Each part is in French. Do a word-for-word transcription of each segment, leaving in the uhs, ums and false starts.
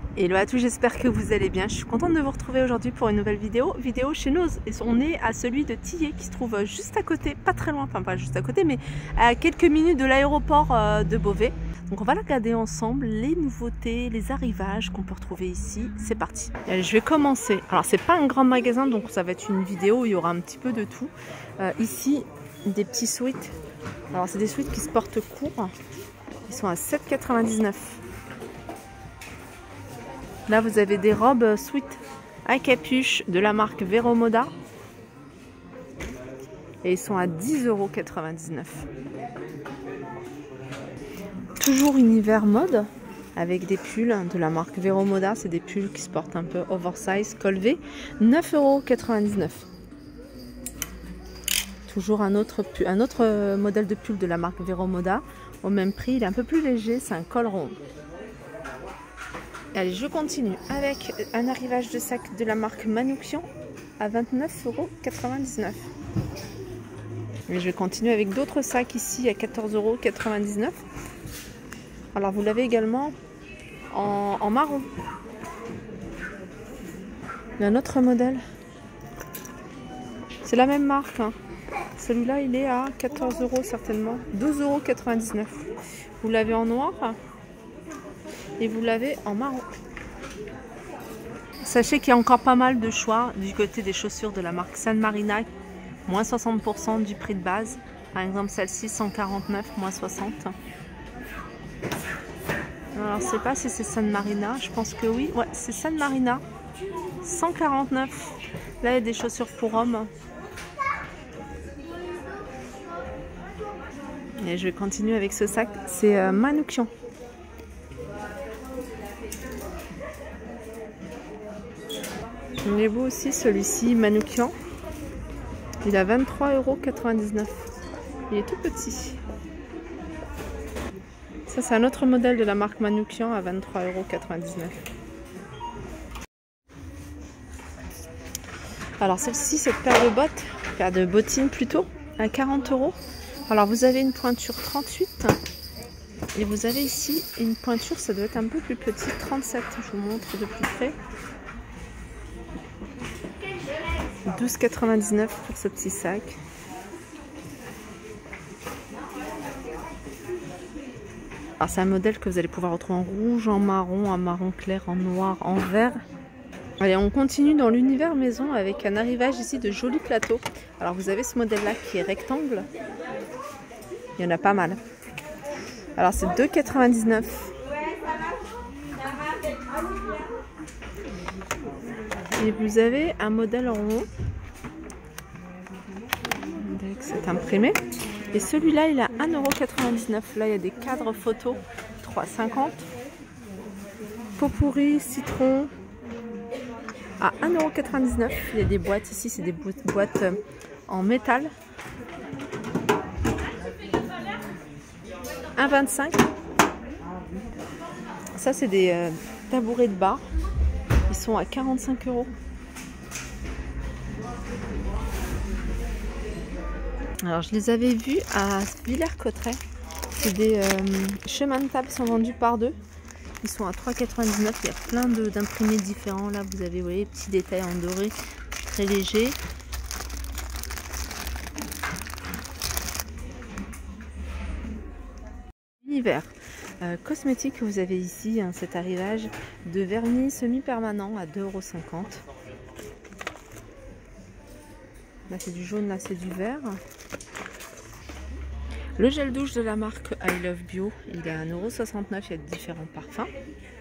Hello à tous, j'espère que vous allez bien. Je suis contente de vous retrouver aujourd'hui pour une nouvelle vidéo. Vidéo chez nous, et on est à celui de Tillé qui se trouve juste à côté, pas très loin, enfin pas juste à côté, mais à quelques minutes de l'aéroport de Beauvais. Donc on va regarder ensemble les nouveautés, les arrivages qu'on peut retrouver ici. C'est parti. Allez, je vais commencer. Alors c'est pas un grand magasin, donc ça va être une vidéo où il y aura un petit peu de tout. Euh, ici, des petits sweats. Alors c'est des sweats qui se portent court. Ils sont à sept euros quatre-vingt-dix-neuf. Là, vous avez des robes sweat à capuche de la marque Vero Moda. Et ils sont à dix euros quatre-vingt-dix-neuf. Toujours univers mode avec des pulls de la marque Vero Moda. C'est des pulls qui se portent un peu oversize, col V. neuf euros quatre-vingt-dix-neuf. Toujours un autre, un autre modèle de pull de la marque Vero Moda. Au même prix, il est un peu plus léger. C'est un col rond. Allez, je continue avec un arrivage de sac de la marque Manoukian à vingt-neuf euros quatre-vingt-dix-neuf. Et je vais continuer avec d'autres sacs ici à quatorze euros quatre-vingt-dix-neuf. Alors vous l'avez également en, en marron. Il y a un autre modèle. C'est la même marque. Hein. Celui-là, il est à quatorze euros certainement. douze euros quatre-vingt-dix-neuf. Vous l'avez en noir. Et vous l'avez en marron. Sachez qu'il y a encore pas mal de choix du côté des chaussures de la marque San Marina, moins soixante pour cent du prix de base. Par exemple celle-ci cent quarante-neuf, moins soixante. Alors je ne sais pas si c'est San Marina, je pense que oui. Ouais, c'est San Marina, cent quarante-neuf. Là il y a des chaussures pour hommes. Et je vais continuer avec ce sac, c'est euh, Manoukian. Il est beau aussi celui-ci, Manoukian. Il a vingt-trois euros quatre-vingt-dix-neuf. Il est tout petit. Ça, c'est un autre modèle de la marque Manoukian à vingt-trois euros quatre-vingt-dix-neuf. Alors celle-ci, cette paire de bottes, paire de bottines plutôt, à quarante euros. Alors vous avez une pointure trente-huit. Et vous avez ici une pointure, ça doit être un peu plus petit, trente-sept. Je vous montre de plus près. douze euros quatre-vingt-dix-neuf pour ce petit sac. Alors c'est un modèle que vous allez pouvoir retrouver en rouge, en marron, en marron clair, en noir, en vert. Allez, on continue dans l'univers maison avec un arrivage ici de jolis plateaux. Alors vous avez ce modèle là qui est rectangle. Il y en a pas mal. Alors c'est deux euros quatre-vingt-dix-neuf. Et vous avez un modèle en rond. C'est imprimé. Et celui-là, il a un euro quatre-vingt-dix-neuf. Là, il y a des cadres photos. trois euros cinquante. Pot pourri, citron. À un euro quatre-vingt-dix-neuf. Il y a des boîtes ici. C'est des boîtes en métal. un euro vingt-cinq. Ça, c'est des euh, tabourets de bar. Ils sont à quarante-cinq euros. Alors je les avais vus à Villers-Cotterêts. C'est des euh, chemins de table qui sont vendus par deux. Ils sont à trois euros quatre-vingt-dix-neuf. Il y a plein d'imprimés différents. Là vous avez, vous voyez, petits détails en doré, très léger. Univers euh, cosmétique, vous avez ici hein, cet arrivage de vernis semi-permanent à deux euros cinquante. Là c'est du jaune, là c'est du vert. Le gel douche de la marque I Love Bio, il est à un euro soixante-neuf, il y a différents parfums.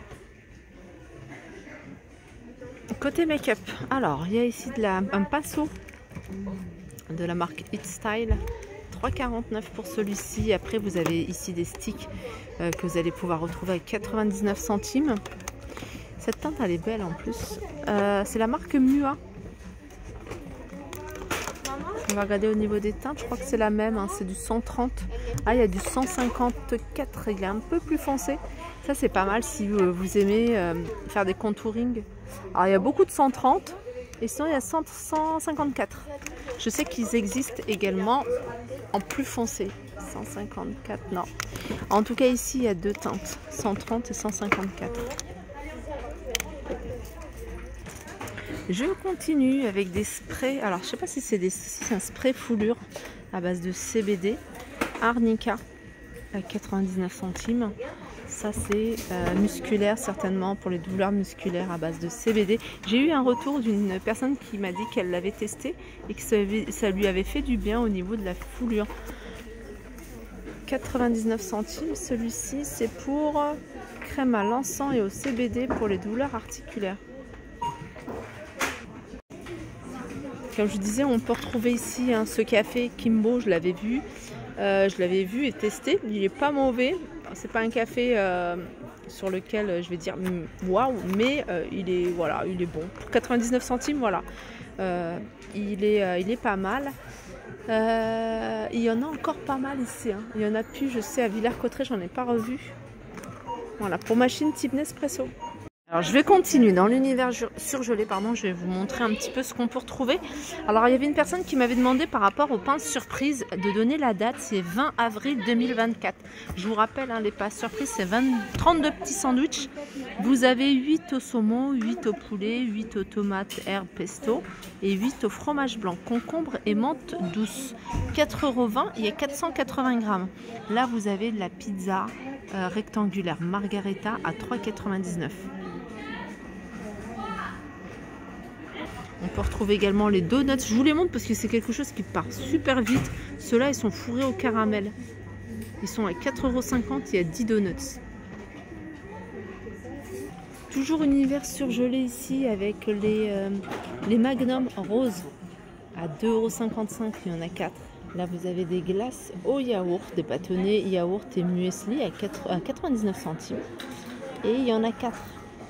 Côté make-up, alors il y a ici de la, un pinceau de la marque It Style, trois euros quarante-neuf pour celui-ci. Après vous avez ici des sticks euh, que vous allez pouvoir retrouver à quatre-vingt-dix-neuf centimes. Cette teinte elle est belle en plus. Euh, c'est la marque Mua. On va regarder au niveau des teintes, je crois que c'est la même, hein, c'est du cent trente. Ah, il y a du cent cinquante-quatre, il est un peu plus foncé. Ça, c'est pas mal si vous, vous aimez euh, faire des contouring. Alors, il y a beaucoup de cent trente et sinon, il y a cent, cent cinquante-quatre. Je sais qu'ils existent également en plus foncé. cent cinquante-quatre, non. En tout cas, ici, il y a deux teintes, cent trente et cent cinquante-quatre. Je continue avec des sprays. Alors, je sais pas si c'est des, si c'est un spray foulure à base de C B D. Arnica à quatre-vingt-dix-neuf centimes. Ça, c'est euh, musculaire, certainement pour les douleurs musculaires à base de C B D. J'ai eu un retour d'une personne qui m'a dit qu'elle l'avait testé et que ça, avait, ça lui avait fait du bien au niveau de la foulure. quatre-vingt-dix-neuf centimes. Celui-ci, c'est pour crème à l'encens et au C B D pour les douleurs articulaires. Comme je disais, on peut retrouver ici hein, ce café Kimbo, je l'avais vu. Euh, je l'avais vu et testé. Il n'est pas mauvais. C'est pas un café euh, sur lequel je vais dire waouh, mais euh, il est voilà, il est bon. Pour quatre-vingt-dix-neuf centimes, voilà. Euh, il, est, euh, il est pas mal. Euh, il y en a encore pas mal ici. Hein. Il y en a plus, je sais, à Villers-Cotterêts, j'en ai pas revu. Voilà, pour machine type Nespresso. Alors je vais continuer dans l'univers surgelé, pardon, je vais vous montrer un petit peu ce qu'on peut retrouver. Alors il y avait une personne qui m'avait demandé par rapport aux pinces surprises de donner la date, c'est vingt avril deux mille vingt-quatre. Je vous rappelle, hein, les pinces surprises c'est trente-deux petits sandwichs. Vous avez huit au saumon, huit au poulet, huit aux tomates, herbes, pesto et huit au fromage blanc, concombre et menthe douce. quatre euros vingt, il y a quatre cent quatre-vingts grammes. Là vous avez de la pizza euh, rectangulaire margarita à trois euros quatre-vingt-dix-neuf. On peut retrouver également les donuts. Je vous les montre parce que c'est quelque chose qui part super vite. Ceux-là, ils sont fourrés au caramel. Ils sont à quatre euros cinquante, il y a dix donuts. Toujours univers surgelé ici avec les, euh, les Magnum roses à deux euros cinquante-cinq, il y en a quatre. Là, vous avez des glaces au yaourt, des bâtonnets yaourt et muesli à quatre-vingt-dix-neuf centimes. Et il y en a quatre.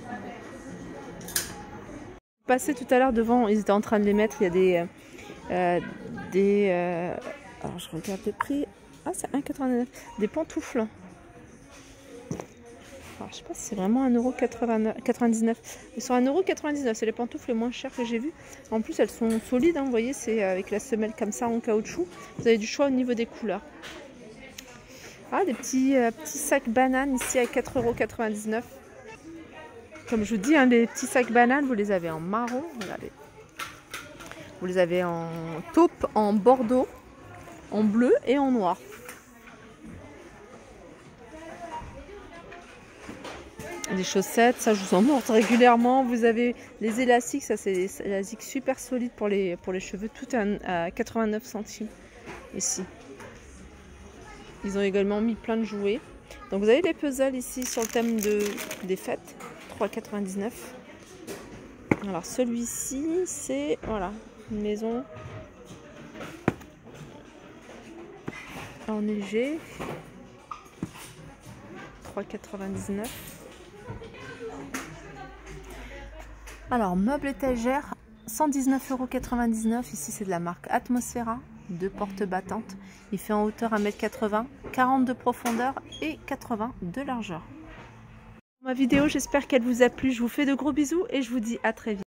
Passé tout à l'heure devant, ils étaient en train de les mettre. Il y a des euh, des euh, alors je regarde le prix. Ah, c'est un euro quatre-vingt-neuf. Des pantoufles. Alors je sais pas si c'est vraiment un euro quatre-vingt-dix-neuf. Ils sont à un euro quatre-vingt-dix-neuf. C'est les pantoufles les moins chères que j'ai vues. En plus elles sont solides, hein, vous voyez, c'est avec la semelle comme ça en caoutchouc. Vous avez du choix au niveau des couleurs. Ah, des petits euh, petits sacs bananes ici à quatre euros quatre-vingt-dix-neuf. Comme je vous dis, hein, les petits sacs bananes, vous les avez en marron, regardez. Vous les avez en taupe, en bordeaux, en bleu et en noir. Des chaussettes, ça je vous en montre régulièrement. Vous avez les élastiques, ça c'est des élastiques super solides pour les, pour les cheveux, tout à quatre-vingt-neuf centimes ici. Ils ont également mis plein de jouets. Donc vous avez les puzzles ici sur le thème de, des fêtes. trois euros quatre-vingt-dix-neuf. Alors celui-ci c'est voilà une maison enneigée, trois euros quatre-vingt-dix-neuf. Alors meuble étagère cent dix-neuf euros quatre-vingt-dix-neuf. Ici c'est de la marque Atmosphera, deux portes battantes. Il fait en hauteur un mètre quatre-vingts, quarante de profondeur et quatre-vingts de largeur. Ma vidéo, j'espère qu'elle vous a plu. Je vous fais de gros bisous et je vous dis à très vite.